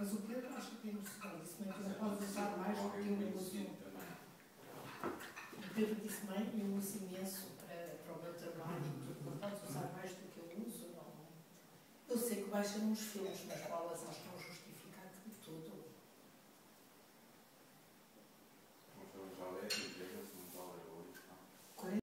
Mas o Pedro acho que tem noção. Disse-me que não pode usar mais do que eu uso. O Pedro disse-me, eu uso imenso para o meu trabalho e tudo. Não podes usar mais do que eu uso, não. Eu sei que baixam uns filmes nas bolas, eles estão